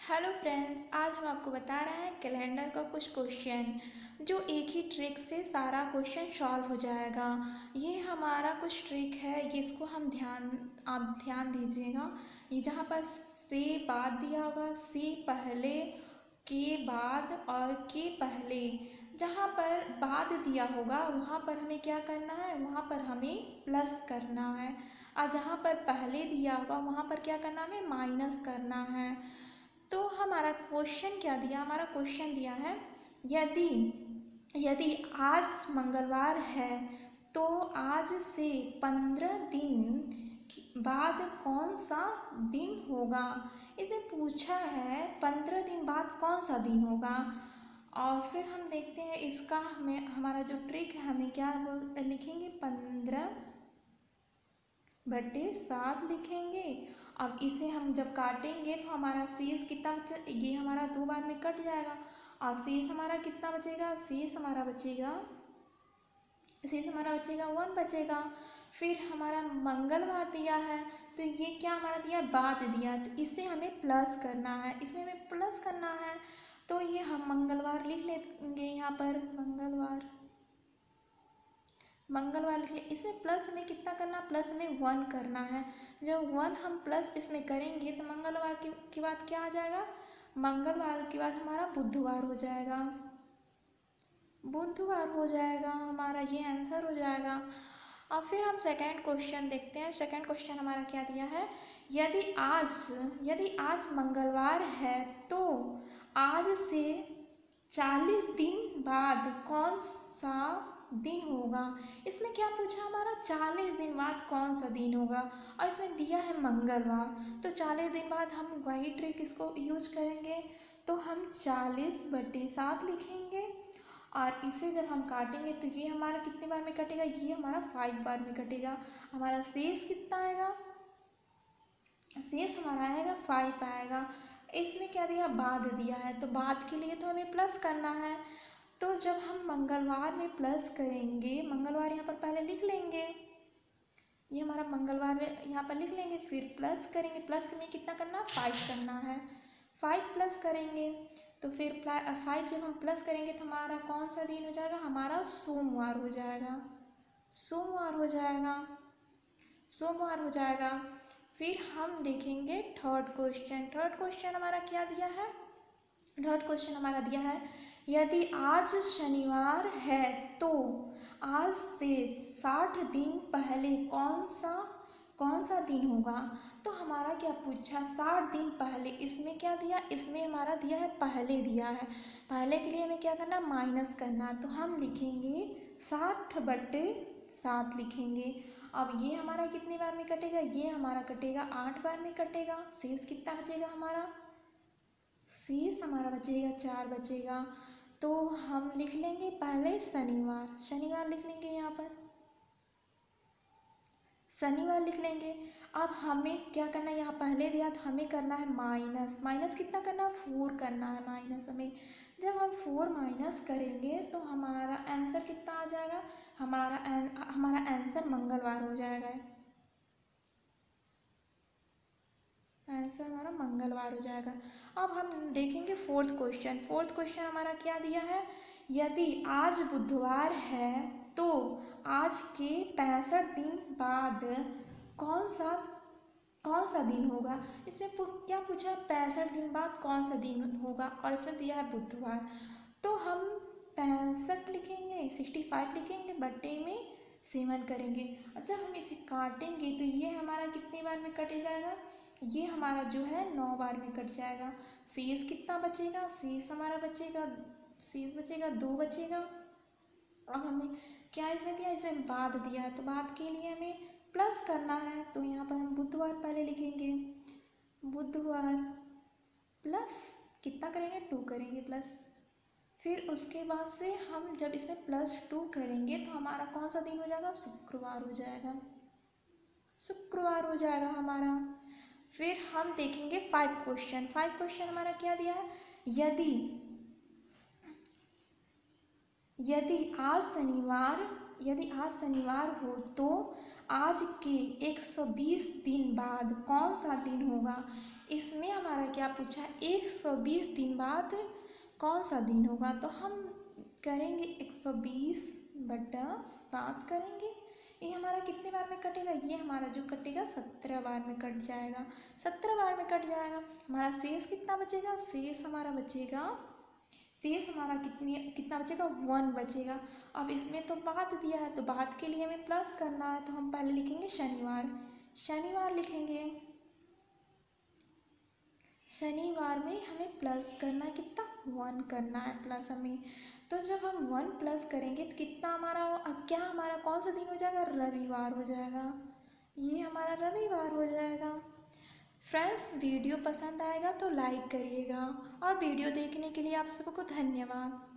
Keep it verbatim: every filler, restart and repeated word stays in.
Hello friends, आज हम आपको बता रहे हैं कैलेंडर का कुछ क्वेश्चन जो एक ही ट्रिक से सारा क्वेश्चन सॉल्व हो जाएगा। ये हमारा कुछ ट्रिक है, इसको हम ध्यान आप ध्यान दीजिएगा। ये जहाँ पर से बाद दिया होगा, सी पहले, के बाद और के पहले, जहाँ पर बाद दिया होगा वहाँ पर हमें क्या करना है, वहाँ पर हमें प्लस करना है। और जहाँ पर पहले दिया होगा वहाँ पर क्या करना है, हमें माइनस करना है। तो हमारा क्वेश्चन क्या दिया, हमारा क्वेश्चन दिया है यदि यदि आज मंगलवार है तो आज से पंद्रह दिन बाद कौन सा दिन होगा। इसमें पूछा है पंद्रह दिन बाद कौन सा दिन होगा। और फिर हम देखते हैं इसका हमें हमारा जो ट्रिक है, हमें क्या बोल लिखेंगे, पंद्रह बटे सात लिखेंगे। अब इसे हम जब काटेंगे तो हमारा शेष कितना बचे, ये हमारा दो बार में कट जाएगा और शेष हमारा कितना बचेगा, शेष हमारा बचेगा शेष हमारा बचेगा वन बचेगा। फिर हमारा मंगलवार दिया है तो ये क्या हमारा दिया, बाद दिया, तो इसे हमें प्लस करना है, इसमें हमें प्लस करना है। तो ये हम मंगलवार लिख लेंगे, यहाँ पर मंगलवार मंगलवार लिख लें। इसमें प्लस हमें कितना करना, प्लस हमें वन करना है। जब वन हम प्लस इसमें करेंगे तो मंगलवार के, के बाद क्या आ जाएगा, मंगलवार के बाद हमारा बुधवार हो जाएगा, बुधवार हो जाएगा हमारा, ये आंसर हो जाएगा। और फिर हम सेकंड क्वेश्चन देखते हैं। सेकंड क्वेश्चन हमारा क्या दिया है, यदि आज यदि आज मंगलवार है तो आज से चालीस दिन बाद कौन सा दिन होगा। इसमें क्या पूछा, हमारा चालीस दिन बाद कौन सा दिन होगा और इसमें दिया है मंगलवार। तो चालीस दिन बाद हम वही ट्रिक इसको यूज करेंगे, तो हम चालीस बटे सात लिखेंगे और इसे जब हम काटेंगे तो ये हमारा कितने बार में कटेगा, ये हमारा फाइव बार में कटेगा। हमारा शेष कितना आएगा, शेष हमारा आएगा फाइव आएगा। इसमें क्या दिया, बाद दिया है, तो बाद के लिए तो हमें प्लस करना है। तो जब हम मंगलवार में प्लस करेंगे, मंगलवार यहाँ पर पहले लिख लेंगे, ये हमारा मंगलवार यहाँ पर लिख लेंगे, फिर प्लस करेंगे। प्लस में कितना करना, फाइव करना है, फाइव प्लस करेंगे। तो फिर फाइव जब हम प्लस करेंगे तो हमारा कौन सा दिन हो जाएगा, हमारा सोमवार हो जाएगा, सोमवार हो जाएगा सोमवार हो जाएगा। फिर हम देखेंगे थर्ड क्वेश्चन। थर्ड क्वेश्चन हमारा क्या दिया है, थर्ड क्वेश्चन हमारा दिया है यदि आज शनिवार है तो आज से साठ दिन पहले कौन सा कौन सा दिन होगा। तो हमारा क्या पूछा, साठ दिन पहले, इसमें क्या दिया, इसमें हमारा दिया है पहले दिया है, पहले के लिए हमें क्या करना, माइनस करना। तो हम लिखेंगे साठ बटे सात लिखेंगे। अब ये हमारा कितनी बार में कटेगा, ये हमारा कटेगा आठ बार में कटेगा। शेष कितना बचेगा, हमारा शेष हमारा बचेगा चार बचेगा। तो हम लिख लेंगे पहले शनिवार, शनिवार लिख लेंगे, यहाँ पर शनिवार लिख लेंगे। अब हमें क्या करना है, यहाँ पहले दिया तो हमें करना है माइनस, माइनस कितना करना है, फोर करना है माइनस हमें। जब हम फोर माइनस करेंगे तो हमारा आंसर कितना आ जाएगा, हमारा हमारा आंसर मंगलवार हो जाएगा, आंसर हमारा मंगलवार हो जाएगा। अब हम देखेंगे फोर्थ क्वेश्चन। फोर्थ क्वेश्चन हमारा क्या दिया है, यदि आज बुधवार है तो आज के पैंसठ दिन बाद कौन सा कौन सा दिन होगा। इसमें क्या पूछा, पैंसठ दिन बाद कौन सा दिन होगा और इसमें दिया है बुधवार। तो हम पैंसठ लिखेंगे, सिक्सटी फाइव लिखेंगे, बटे में सेवन करेंगे। और जब हम इसे काटेंगे तो ये हमारा कितनी बार में कटे जाएगा, ये हमारा जो है नौ बार में कट जाएगा। शेष कितना बचेगा, शेष हमारा बचेगा शेष बचेगा दो बचेगा। अब हमें क्या इसमें दिया, इसमें बाद दिया है, तो बाद के लिए हमें प्लस करना है। तो यहाँ पर हम बुधवार पहले लिखेंगे, बुधवार प्लस कितना करेंगे, टू करेंगे प्लस। फिर उसके बाद से हम जब इसे प्लस टू करेंगे तो हमारा कौन सा दिन हो जाएगा, शुक्रवार हो जाएगा, शुक्रवार हो जाएगा हमारा। फिर हम देखेंगे फाइव क्वेश्चन। फाइव क्वेश्चन हमारा क्या दिया है, यदि यदि आज शनिवार यदि आज शनिवार हो तो आज के एक सौ बीस दिन बाद कौन सा दिन होगा। इसमें हमारा क्या पूछा है, एक सौ बीस दिन बाद कौन सा दिन होगा, तो हम करेंगे एक सौ बीस बटा सात करेंगे। ये हमारा कितने बार में कटेगा, ये हमारा जो कटेगा सत्रह बार में कट जाएगा, सत्रह बार में कट जाएगा। हमारा शेष कितना बचेगा, शेष हमारा बचेगा, शेष हमारा कितनी कितना बचेगा, वन बचेगा। अब इसमें तो बाद दिया है, तो बाद के लिए हमें प्लस करना है, तो हम पहले लिखेंगे शनिवार, शनिवार लिखेंगे। शनिवार में हमें प्लस करना है, कितना, वन करना है प्लस हमें। तो जब हम वन प्लस करेंगे तो कितना हमारा, क्या हमारा कौन सा दिन हो जाएगा, रविवार हो जाएगा, ये हमारा रविवार हो जाएगा। फ्रेंड्स, वीडियो पसंद आएगा तो लाइक करिएगा और वीडियो देखने के लिए आप सबको धन्यवाद।